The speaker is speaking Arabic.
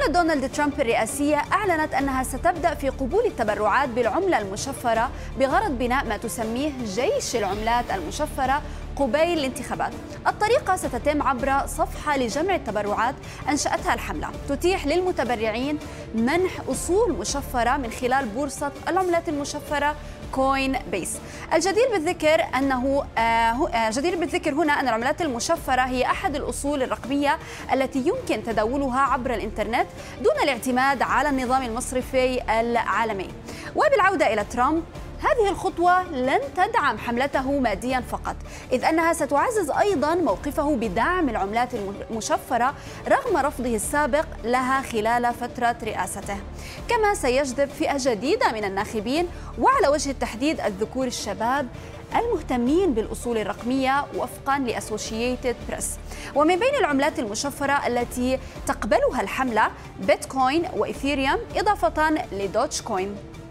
حملة دونالد ترامب الرئاسية أعلنت أنها ستبدأ في قبول التبرعات بالعملة المشفرة بغرض بناء ما تسميه جيش العملات المشفرة قبيل الانتخابات. الطريقة ستتم عبر صفحة لجمع التبرعات أنشأتها الحملة تتيح للمتبرعين منح أصول مشفرة من خلال بورصة العملات المشفرة كوين بيس. الجدير بالذكر هنا أن العملات المشفرة هي أحد الأصول الرقمية التي يمكن تداولها عبر الإنترنت دون الاعتماد على النظام المصرفي العالمي. وبالعودة إلى ترامب، هذه الخطوة لن تدعم حملته مادياً فقط، إذ أنها ستعزز أيضاً موقفه بدعم العملات المشفرة رغم رفضه السابق لها خلال فترة رئاسته. كما سيجذب فئة جديدة من الناخبين، وعلى وجه التحديد الذكور الشباب المهتمين بالأصول الرقمية وفقاً لأسوشييتد بريس. ومن بين العملات المشفرة التي تقبلها الحملة بيتكوين وإيثيريوم إضافة لدوتش كوين.